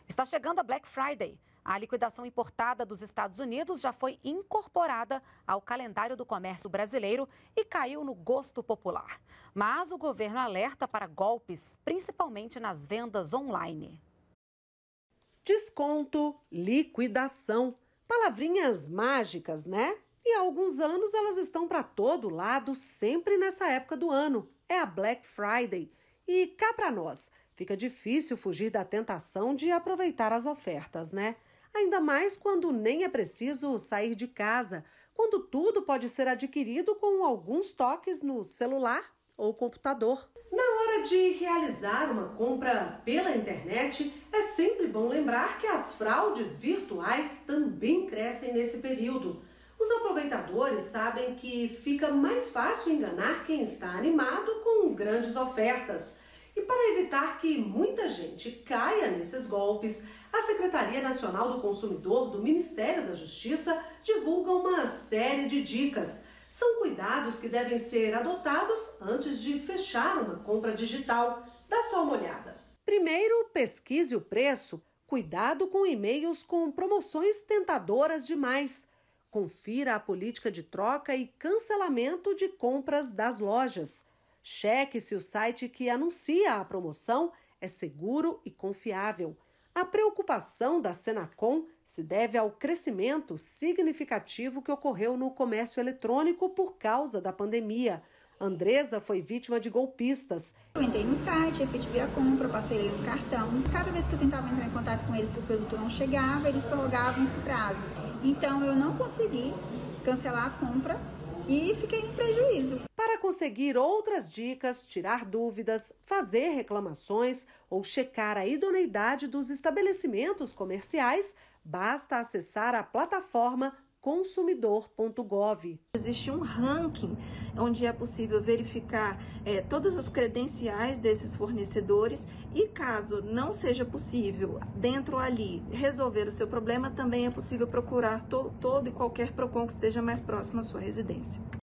Está chegando a Black Friday. A liquidação importada dos Estados Unidos já foi incorporada ao calendário do comércio brasileiro e caiu no gosto popular. Mas o governo alerta para golpes, principalmente nas vendas online. Desconto, liquidação, palavrinhas mágicas, né? E há alguns anos elas estão para todo lado, sempre nessa época do ano. É a Black Friday. E cá para nós, fica difícil fugir da tentação de aproveitar as ofertas, né? Ainda mais quando nem é preciso sair de casa, quando tudo pode ser adquirido com alguns toques no celular ou computador. Na hora de realizar uma compra pela internet, é sempre bom lembrar que as fraudes virtuais também crescem nesse período. Os aproveitadores sabem que fica mais fácil enganar quem está animado com grandes ofertas. E para evitar que muita gente caia nesses golpes, a Secretaria Nacional do Consumidor do Ministério da Justiça divulga uma série de dicas. São cuidados que devem ser adotados antes de fechar uma compra digital. Dá só uma olhada. Primeiro, pesquise o preço. Cuidado com e-mails com promoções tentadoras demais. Confira a política de troca e cancelamento de compras das lojas. Cheque se o site que anuncia a promoção é seguro e confiável. A preocupação da Senacom se deve ao crescimento significativo que ocorreu no comércio eletrônico por causa da pandemia. Andresa foi vítima de golpistas. Eu entrei no site, efetivei a compra, passei no cartão. Cada vez que eu tentava entrar em contato com eles que o produto não chegava, eles prorrogavam esse prazo. Então eu não consegui cancelar a compra e fiquei em prejuízo. Para conseguir outras dicas, tirar dúvidas, fazer reclamações ou checar a idoneidade dos estabelecimentos comerciais, basta acessar a plataforma consumidor.gov. Existe um ranking onde é possível verificar todas as credenciais desses fornecedores e caso não seja possível dentro ali resolver o seu problema, também é possível procurar todo e qualquer PROCON que esteja mais próximo à sua residência.